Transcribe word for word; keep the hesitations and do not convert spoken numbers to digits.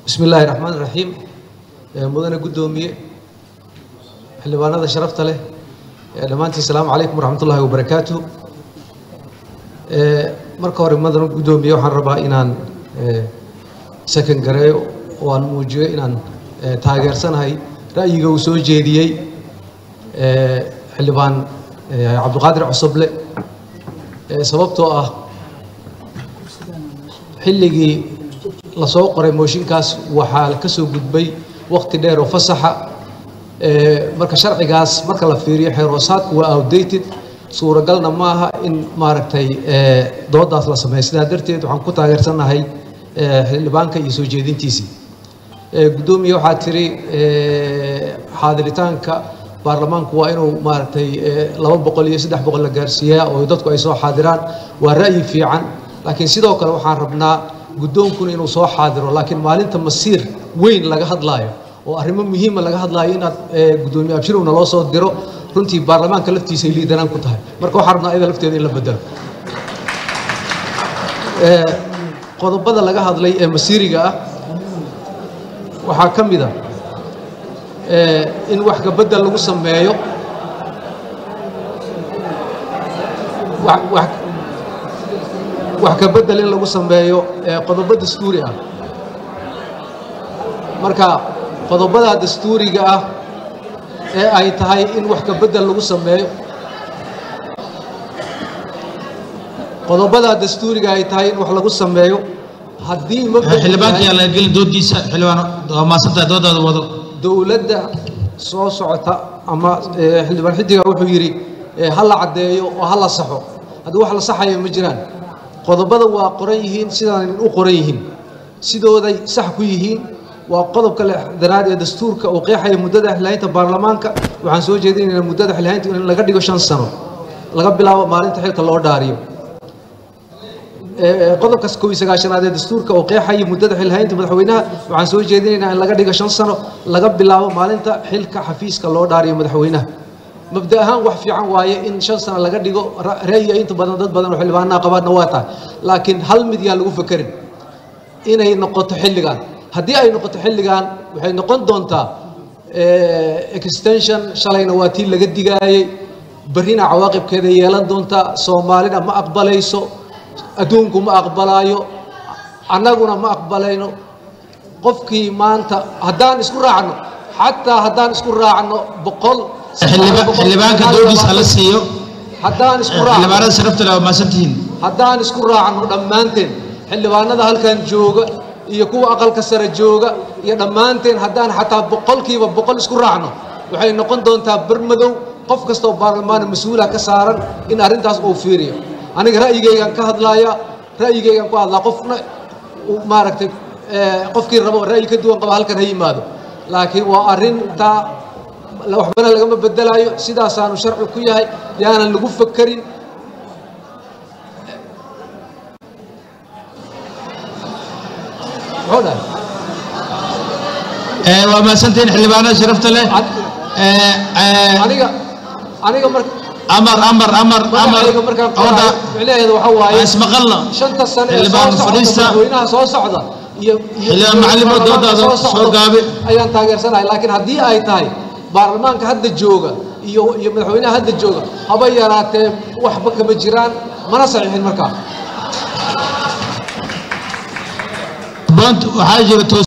بسم الله الرحمن الرحيم. مدن قدومي حلوان هذا شرفت له لمانتي السلام عليكم ورحمة الله وبركاته. مركور مدن قدومي وحن ربا إنان سكن قريو وان موجي إنان تاجر سنة هاي رأيي جوسو جديي حلوان عبد القادر عصبله سببته آه حلقي lasoo qoray mooshinkaas waxaa ka soo gudbay waqti dheer oo fasaxa ee marka sharcigaas marka la fiiriyo xeeroosaadku waa outdated suuragalna ma aha in maaragtay ee doodaas la sameeyo sidaa darteed waxaan ku taageersanahay ee xildhibaanka iyo soo jeedintiisii ee gudoomiye waxaa tiri ee xaadiritaanka baarlamaanku waa inuu maaragtay laba boqol iyo saddex boqol la gaarsiiyaa oo dadku ay soo xaadiraan waa ra'yi fiican laakiin sidoo kale waxaan rabnaa gudoonkuna inuu soo xaadiro laakiin maalinta masiir weyn laga hadlaayo oo arrimo muhiim ah laga hadlaayo in gudoomiye abshirowna loo soo diro runtii baarlamaanka laftiisa ay liidanaan ku tahay marka waxaan rabnaa iyada lafteeda in la bedelo ee qodobada laga hadlay ee masiiriga ah waxaa ka mid ah ee in wax ka bedel lagu sameeyo wax wax wax ka bedel in lagu sameeyo qodobo dastuuri ah marka qodobada dastuuriga ah ee ay tahay in wax ka bedel lagu sameeyo qodobada dastuuriga ay tahay in wax lagu sameeyo hadii ma xildhibaanka la gelin doodiisa xildhibaan maasanta doodada wado dawladda soo socota ama xildhibaan xidiga wuxuu yiri hal la cadeeyo oo hal la saxo hadii wax la saxayo ma jiraan qodobada waa qoran yihiin sidaan u qoran yihiin sidooday sax ku yihiin waa qodobka daraad ee dastuurka oo qeexaya muddada xilhaynta baarlamaanka waxaan soo jeedinaynaa muddada xilhaynta in laga dhigo shan sano laga bilaabo maalinta xilka loo dhaariyo ee qodobka kow iyo sagaashanaad ee dastuurka oo qeexaya muddada xilhaynta madaxweynaha waxaan soo jeedinaynaa in laga dhigo shan sano laga bilaabo maalinta xilka xafiiska loo dhaariyo madaxweynaha مبدأ أهم وحفي عن وايه إن شان سنة لقى ديجو رأي أنت بدن ضد بدن وحلبانا قبض نواتا لكن هل مديان لو فكرين إن هي نقطة حلقان هدي أي نقطة حلقان وحين نقطة دونتا إكستنشن شلي نواتي لقى ديجاي برينا عواقب كذا يلان دونتا سومالنا ما أقبليسو أدونكم ما أقبلايو عناقنا ما أقبلينو قفكي ما أنت هدان اسكو راعنو حتى هدان اسكو راعنو بقول xildhibaanka doodiisa la siiyo haddaan isku raaco xildhibaanada sharafta leh ma santiin haddaan isku raacno dhammaanteen xildhibaanada halkan jooga iyo kuwa aqalka sare jooga iyo dhammaanteen haddaan xataa boqolkiiba boqol isku raacno waxay noqon doontaa barmadow qof kasta oo baarlamaan mas'uul ah ka saaran in arrintaas uu fiiriyo aniga ra'yigaygan ka hadlaaya ra'yigaygan ku hadlaa qofna maaragtay qofkii rabo ra'yi ka duwan qaba halkan ha yimaado laakiin waa arrinta لو حبنا لقى ما بدلايو سيدا سانو شرع كوياي يانا لقوا فكرين هنا ايه وما سنتين حلبانا شرفت له ايه ايه انيقا انيقا مرك امر امر امر امر اودا عليه وحا واي اسم قلنا شنت السنه حلبان فريستا وينها سو سocda iyo حلبان معلم doodada soo gaabi ayaan taageersanahay laakiin hadii ay tahay baarlamaanka hadda jooga iyo iyo madaxweynaha hadda jooga haba yaraatee waxba kama jiraan mana saxiixin markaa bant waxa jira